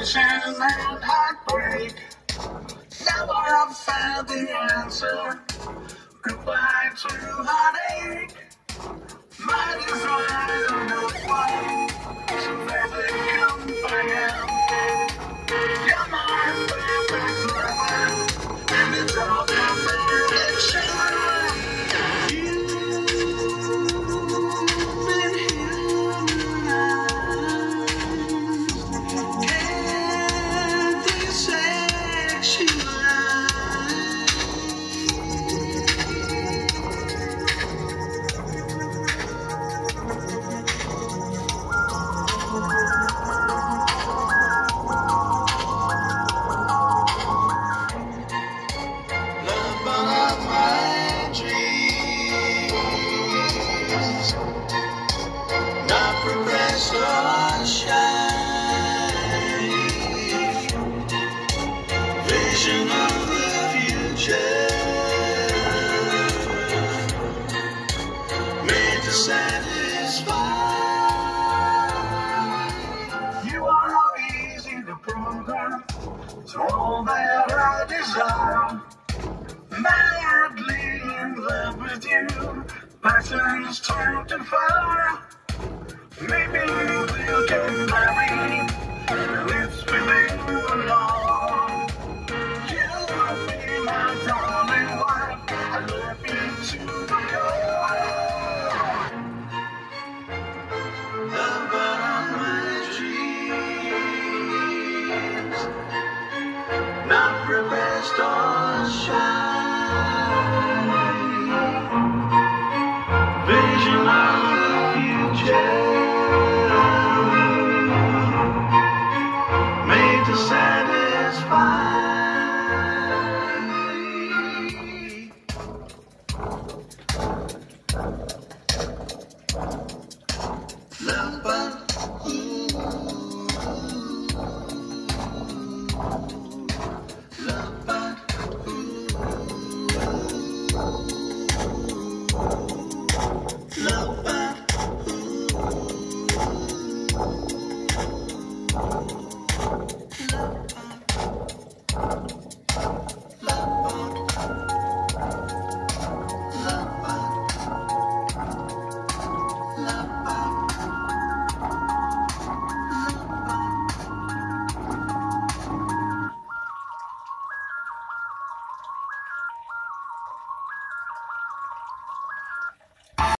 Depression and heartbreak. Now I've found the answer. Goodbye to heartache. My desire to know why. So let it come by. You're my perfect lover, and it's all perfection. Vision of the future, made to satisfy. You are how easy to program. It's all that I desire. Madly in love with you, passion's turned to fire. Maybe we'll get married, lips within the law. You will be my darling wife, I love you to the core. Lover of my dreams, not repressed or shy. Vision of the future, made to satisfy. Lovebot, Lovebot, Lovebot, Lovebot.